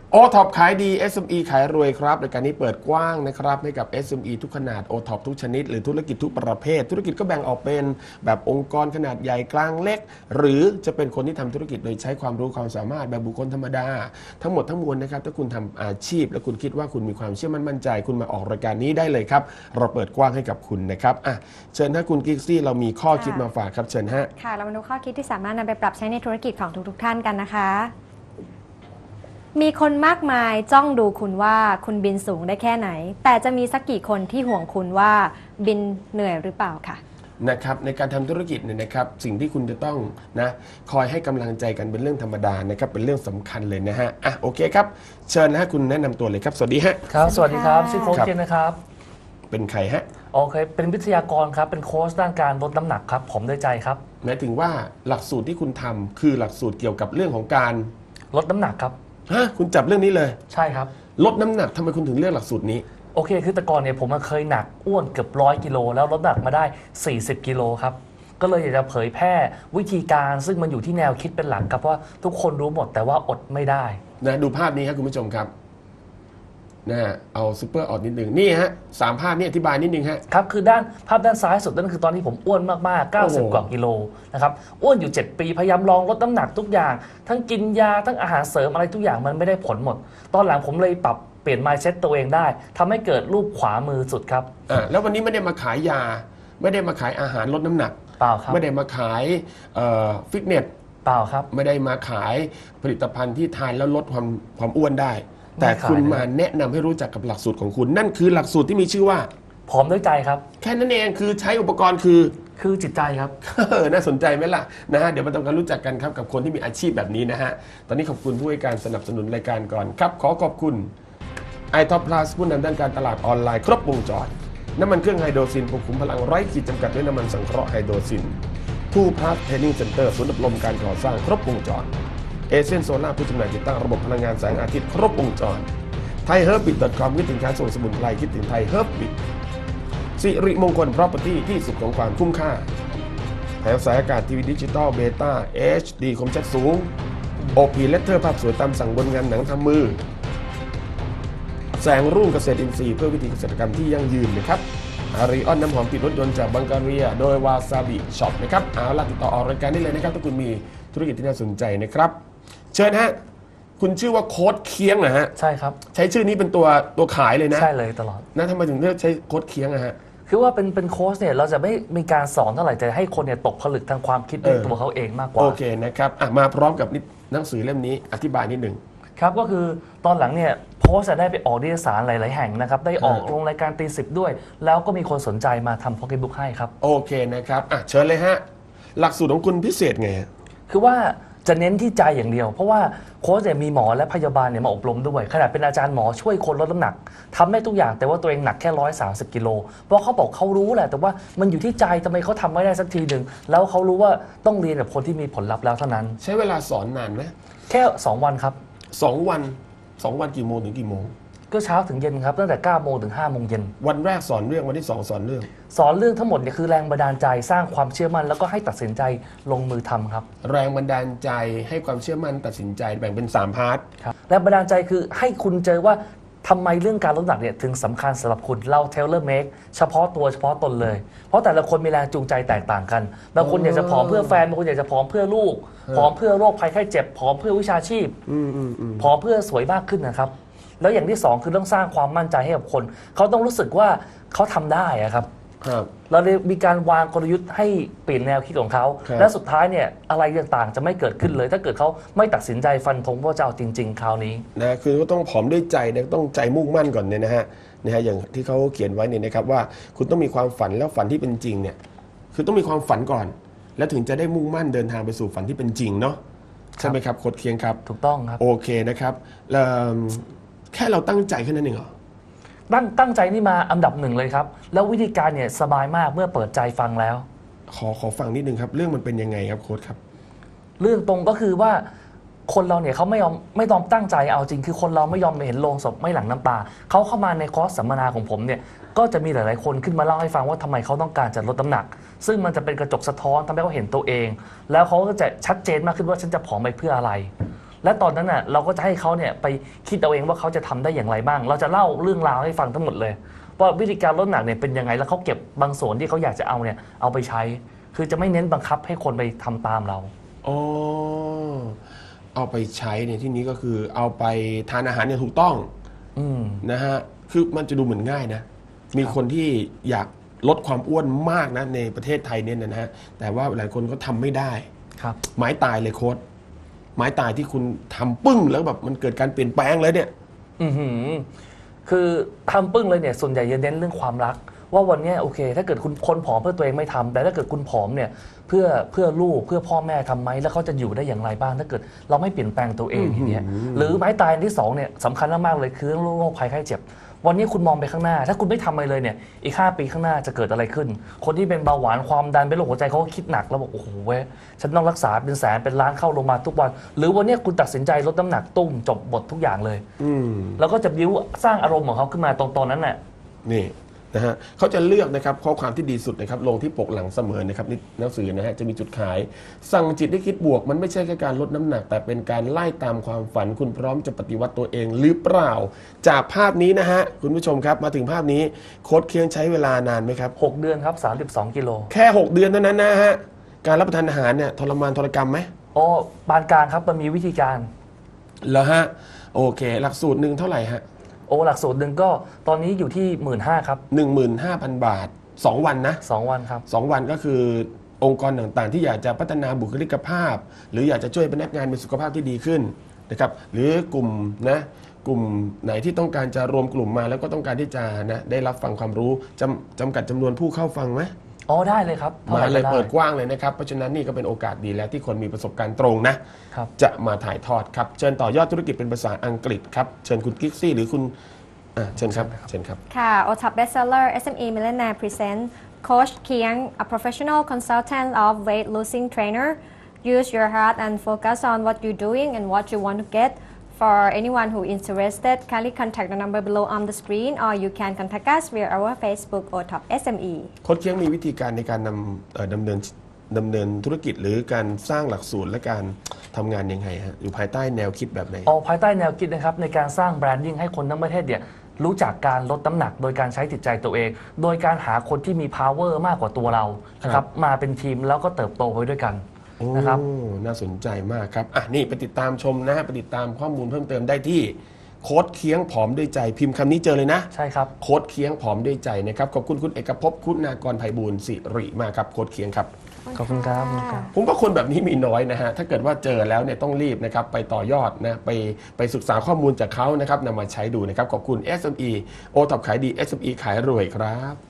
โอท็อปขายดี SME ขายรวยครับรายการนี้เปิดกว้างนะครับให้กับ SME ทุกขนาดโอท็อปทุกชนิดหรือธุรกิจทุกประเภทธุรกิจก็แบ่งออกเป็นแบบองค์กรขนาดใหญ่กลางเล็กหรือจะเป็นคนที่ทำธุรกิจโดยใช้ความรู้ความสามารถแบบบุคคลธรรมดาทั้งหมดทั้งมวลนะครับถ้าคุณทำอาชีพและคุณคิดว่าคุณมีความเชื่อมั่นใจคุณมาออกรายการนี้ได้เลยครับเราเปิดกว้างให้กับคุณนะครับเชิญถ้าคุณกิ๊กซี่เรามีข้อคิดมาฝากครับเชิญฮะค่ะเรามาดูข้อคิดที่สามารถนำไปปรับใช้ในธุรกิจของทุกท่านกันนะคะมีคนมากมายจ้องดูคุณว่าคุณบินสูงได้แค่ไหนแต่จะมีสักกี่คนที่ห่วงคุณว่าบินเหนื่อยหรือเปล่าค่ะนะครับในการทำธุรกิจเนี่ยนะครับสิ่งที่คุณจะต้องนะคอยให้กำลังใจกันเป็นเรื่องธรรมดานะครับเป็นเรื่องสำคัญเลยนะฮะโอเคครับเชิญนะฮะคุณแนะนำตัวเลยครับสวัสดีฮะครับสวัสดีครับชื่อโค้ชเคนนะครับเป็นใครฮะโอเคเป็นวิทยากรครับเป็นโค้ชด้านการลดน้ำหนักครับผมด้วยใจครับหมายถึงว่าหลักสูตรที่คุณทำคือหลักสูตรเกี่ยวกับเรื่องของการลดน้ำหนักครับคุณจับเรื่องนี้เลยใช่ครับลดน้ำหนักทำไมคุณถึงเลือกหลักสูตรนี้โอเคคือแต่ก่อนเนี่ยผมเคยหนักอ้วนเกือบ100 กิโลแล้วลดน้ำหนักมาได้40 กิโลครับก็เลยอยากจะเผยแพร่วิธีการซึ่งมันอยู่ที่แนวคิดเป็นหลักครับว่าทุกคนรู้หมดแต่ว่าอดไม่ได้นะดูภาพนี้ครับคุณผู้ชมครับนะเอาซูเปอร์ออดนิดหนึ่งนี่ฮะ3 ภาพนี้อธิบายนิดนึงฮะครับคือภาพด้านซ้ายสุดนั่นคือตอนที่ผมอ้วนมากๆ90 กว่ากิโลนะครับอ้วนอยู่7 ปีพยายามลองลดน้ำหนักทุกอย่างทั้งกินยาทั้งอาหารเสริมอะไรทุกอย่างมันไม่ได้ผลหมดตอนหลังผมเลยปรับเปลี่ยน mindset ตัวเองได้ทำให้เกิดรูปขวามือสุดครับแล้ววันนี้ไม่ได้มาขายยาไม่ได้มาขายอาหารลดน้ำหนักเปล่าครับไม่ได้มาขายฟิตเนสเปล่าครับไม่ได้มาขายผลิตภัณฑ์ที่ทานแล้วลดความอ้วนได้แต่คุณมาแนะนำให้รู้จักกับหลักสูตรของคุณนั่นคือหลักสูตรที่มีชื่อว่าพร้อมด้วยใจครับแค่นั้นเองคือใช้อุปกรณ์คือจิตใจครับน่าสนใจไหมล่ะนะฮะเดี๋ยวมาทำการรู้จักกันครับกับคนที่มีอาชีพแบบนี้นะฮะตอนนี้ขอบคุณผู้ให้การสนับสนุนรายการก่อนครับขอขอบคุณiTop Plus ผู้นำด้านการตลาดออนไลน์ครบวงจรน้ำมันเครื่องไฮโดรซินปลุกขุมพลังไร้ขีดจำกัดด้วยน้ำมันสังเคราะห์ไฮโดรซินทูพลัสเทรนนิ่งเซ็นเตอร์ศูนย์อบรมการก่อสร้างครบวงจรเอเชียนโซล่าผู้จำหน่ายติดตั้งระบบพลังงานแสงอาทิตย์ครบวงจรไทยเฮิร์บบิท.com คิดถึงการส่งสมุนไพรคิดถึงไทยเฮิร์บบิทสิริมงคล property ที่สุดของความคุ้มค่าแถวสายอากาศทีวีดิจิตอลเบต้า HD คมชัดสูง OP เลตเตอร์ภาพสวยตามสั่งบนงานหนังทำมือแสงรุ่งเกษตรอินทรีย์เพื่อวิธีเกษตรกรรมที่ยั่งยืนนะครับอารีออนน้ำหอมติดรถยนต์จากบังการีโดยวาซาบิช็อปนะครับเอาล่ะติดต่อออกรายการได้เลยนะครับถ้าคุณมีธุรกิจที่น่าสนใจนะครับเชิญฮะคุณชื่อว่าโค้ดเคียงนะฮะใช่ครับใช้ชื่อนี้เป็นตัวขายเลยนะใช่เลยตลอดนะทำไมถึงเลือกใช้โค้ดเคียงอะฮะคือว่าเป็นโค้ชเนี่ยเราจะไม่มีการสอนเท่าไหร่แต่ให้คนเนี่ยตกผลึกทางความคิดด้วยตัวเขาเองมากกว่าโอเคนะครับมาพร้อมกับหนังสือเล่มนี้อธิบายนิดหนึ่งครับก็คือตอนหลังเนี่ยโค้ชจะได้ไปออกนิตยสารหลายๆแห่งนะครับได้ออกลงรายการตีสิบด้วยแล้วก็มีคนสนใจมาทำพ็อกเก็ตบุ๊กให้ครับโอเคนะครับเชิญเลยฮะหลักสูตรของคุณพิเศษไงคือว่าจะเน้นที่ใจอย่างเดียวเพราะว่าโค้ชเนี่ยมีหมอและพยาบาลเนี่ยมาอบรมด้วยขนาดเป็นอาจารย์หมอช่วยคนลดน้ำหนักทำได้ทุกอย่างแต่ว่าตัวเองหนักแค่130 กิโลเพราะเขาบอกเขารู้แหละแต่ว่ามันอยู่ที่ใจทำไมเขาทำไม่ได้สักทีหนึ่งแล้วเขารู้ว่าต้องเรียนกับคนที่มีผลลัพธ์แล้วเท่านั้นใช้เวลาสอนนานไหมแค่2 วันครับ 2 วันกี่โมงถึงกี่โมงก็เช้าถึงเย็นครับตั้งแต่9 โมงถึง5 โมงเย็นวันแรกสอนเรื่องวันที่2สอนเรื่องทั้งหมดเนี่ยคือแรงบันดาลใจสร้างความเชื่อมั่นแล้วก็ให้ตัดสินใจลงมือทำครับแรงบันดาลใจให้ความเชื่อมั่นตัดสินใจแบ่งเป็น3 พาร์ทครับแรงบันดาลใจคือให้คุณเจอว่าทำไมเรื่องการลดน้ำหนักเนี่ยถึงสำคัญสำหรับคุณเราเทเลอร์เมคเฉพาะตัวเฉพาะตนเลยเพราะแต่ละคนมีแรงจูงใจแตกต่างกันบางคนอยากจะผอมเพื่อแฟนบางคนอยากจะผอมเพื่อลูกผอมเพื่อโรคภัยไข้เจ็บผอมเพื่อวิชาชีพผอมเพื่อสวยมากขึ้นนะครับแล้วอย่างที่2คือต้องสร้างความมั่นใจให้กับคนเขาต้องรู้สึกว่าเขาทำได้ครับเราเลยมีการวางกลยุทธ์ให้เปลี่ยนแนวคิดของเขาและสุดท้ายเนี่ยอะไรต่างๆจะไม่เกิดขึ้นเลยถ้าเกิดเขาไม่ตัดสินใจฟันธงว่าจะเอาจริงๆคราวนี้นะคือก็ต้องผอมด้วยใจนะต้องใจมุ่งมั่นก่อนเนี่ยนะฮะอย่างที่เขาเขียนไว้เนี่ยนะครับว่าคุณต้องมีความฝันแล้วฝันที่เป็นจริงเนี่ยคือต้องมีความฝันก่อนแล้วถึงจะได้มุ่งมั่นเดินทางไปสู่ฝันที่เป็นจริงเนาะใช่ไหมครับโค้ชเคียงครับถูกต้องครับโอเคนะครับแค่เราตั้งใจแค่นั้นเองเหรอตั้งใจนี่มาอันดับ1เลยครับแล้ววิธีการเนี่ยสบายมากเมื่อเปิดใจฟังแล้วขอฟังนิดนึงครับเรื่องมันเป็นยังไงครับโค้ชครับเรื่องตรงก็คือว่าคนเราเนี่ยเขาไม่ยอมตั้งใจเอาจริงคือคนเราไม่ยอมไปเห็นโลงศพไม่หลั่งน้ำตาเขาเข้ามาในคอร์สสัมมนาของผมเนี่ยก็จะมีหลายๆคนขึ้นมาเล่าให้ฟังว่าทำไมเขาต้องการจะลดน้ำหนักซึ่งมันจะเป็นกระจกสะท้อนทำให้เขาเห็นตัวเองแล้วเขาก็จะชัดเจนมากขึ้นว่าฉันจะผอมไปเพื่ออะไรและตอนนั้นน่ะเราก็จะให้เขาเนี่ยไปคิดเอาเองว่าเขาจะทำได้อย่างไรบ้าง เราจะเล่าเรื่องราวให้ฟังทั้งหมดเลยว่าวิธีการลดน้ำหนักเนี่ยเป็นยังไงแล้วเขาเก็บบางส่วนที่เขาอยากจะเอาเนี่ยเอาไปใช้ คือจะไม่เน้นบังคับให้คนไปทำตามเราอ๋อเอาไปใช้ในที่นี้ก็คือเอาไปทานอาหารอย่างถูกต้องอืมนะฮะคือมันจะดูเหมือนง่ายนะมีคนที่อยากลดความอ้วนมากนะในประเทศไทยเนี่ยนะฮะแต่ว่าหลายคนก็ทำไม่ได้ครับไม้ตายเลยโค้ดไม้ตายที่คุณทำปึ้งแล้วแบบมันเกิดการเปลี่ยนแปลงเลยเนี่ยอือหือคือทำปึ้งเลยเนี่ยส่วนใหญ่จะเน้นเรื่องความรัก ว่าวันเนี้ยโอเค ถ้าเกิดคุณคนผอมเพื่อตัวเองไม่ทำแต่ถ้าเกิดคุณผอมเนี่ยเพื่อลูกเพื่อพ่อแม่ทำไหมแล้วเขาจะอยู่ได้อย่างไรบ้าง ถ้าเกิดเราไม่เปลี่ยนแปลงตัวเองอย่างเงี้ยหรือไม้ตายอันที่สองเนี่ยสำคัญมากๆเลยคือเรื่องโรคภัยไข้เจ็บ วันนี้คุณมองไปข้างหน้า ถ้าคุณไม่ทำอะไรเลยเนี่ยอีก5 ปีข้างหน้าจะเกิดอะไรขึ้น คนที่เป็นเบาหวานความดันเป็นโรคหัวใจเขาก็คิดหนักแล้วบอกโอ้โหเว้ยฉันต้องรักษาเป็นแสนเป็นล้านเข้าโรงพยาบาลทุกวัน หรือวันนี้คุณตัดสินใจลดน้ำหนักตุ้มจบบททุกอย่างเลย แล้วก็จะบิ้วสร้างอารมณ์ของเขาขึ้นมาตรงนั้นน่ะนี่นะฮะเขาจะเลือกนะครับข้อความที่ดีสุดนะครับลงที่ปกหลังเสมอนะครับนี่หนังสือนะฮะจะมีจุดขาย สั่งจิตให้คิดบวกมันไม่ใช่แค่การลดน้ำหนัก แต่เป็นการไล่ตามความฝันคุณพร้อมจะปฏิวัติตัวเองหรือเปล่า จากภาพนี้นะฮะคุณผู้ชมครับมาถึงภาพนี้โค้ชเคียงใช้เวลานานไหมครับ 6 เดือนครับ32 กิโลแค่ 6 เดือนเท่านั้นนะฮะการรับประทานอาหารเนี่ยทรมานทรกรรมไหมอ๋อปานกลางครับมันมีวิธีการแล้วฮะโอเคหลักสูตรหนึ่งเท่าไหร่ฮะโอ้หลักสูตรหนึ่งก็ตอนนี้อยู่ที่ 15,000 ครับ 15,000 บาท 2 วันนะ 2 วันครับ 2 วันก็คือองค์กรต่างๆ ที่อยากจะพัฒนาบุคลิกภาพ หรืออยากจะช่วยพนักงานมีสุขภาพที่ดีขึ้นนะครับหรือกลุ่มไหนที่ต้องการจะรวมกลุ่มมาแล้วก็ต้องการที่จะนะได้รับฟังความรู้จำกัดจำนวนผู้เข้าฟังไหมอ๋อได้เลยครับมาเลยท่ไหร่ก็เปิดได้กว้างเลยนะครับเพราะฉะนั้นนี่ก็เป็นโอกาสดีแล้วที่คนมีประสบการณ์ตรงนะครับ จะมาถ่ายทอดครับเชิญต่อยอดธุรกิจเป็นภาษาอังกฤษครับเชิญคุณกิ๊กซี่หรือคุณเชิญครับเชิญครับค่ะ OTOP Bestseller SME Millionaire present Coach Kiang, a professional consultant of weight losing trainer. Use your heart and focus on what you're doing and what you want to get. For anyone who is interested, kindly contact the number below on the screen, or you can contact us via our Facebook OTOP SME. โค้ชเคียงมีวิธีการในการดำเนินธุรกิจหรือการสร้างหลักสูตรและการทำงานยังไงฮะอยู่ภายใต้แนวคิดแบบไหนออกภายใต้แนวคิดนะครับในการสร้างแบรนดิ้งให้คนทั้งประเทศเนี่ยรู้จักการลดน้ำหนักโดยการใช้จิตใจตัวเอง โดยการหาคนที่มี power มากกว่าตัวเรานะครับมาเป็นทีมแล้วก็เติบโตไปด้วยกันนะครับโอ้น่าสนใจมากครับนี่ไปติดตามชมนะฮะไปติดตามข้อมูลเพิ่มเติมได้ที่โค้ดเคียงผอมด้วยใจพิมพ์คำนี้เจอเลยนะใช่ครับโค้ดเคียงผอมด้วยใจนะครับขอบคุณคุณเอกภพคุณากรไพบูลย์สิริมากครับโค้ดเคียงครับขอบคุณครับผมว่าคนแบบนี้มีน้อยนะฮะถ้าเกิดว่าเจอแล้วเนี่ยต้องรีบนะครับไปต่อยอดนะไปศึกษาข้อมูลจากเขานะครับนำมาใช้ดูนะครับขอบคุณ SME โอท็อปขายดี SME ขายรวยครับ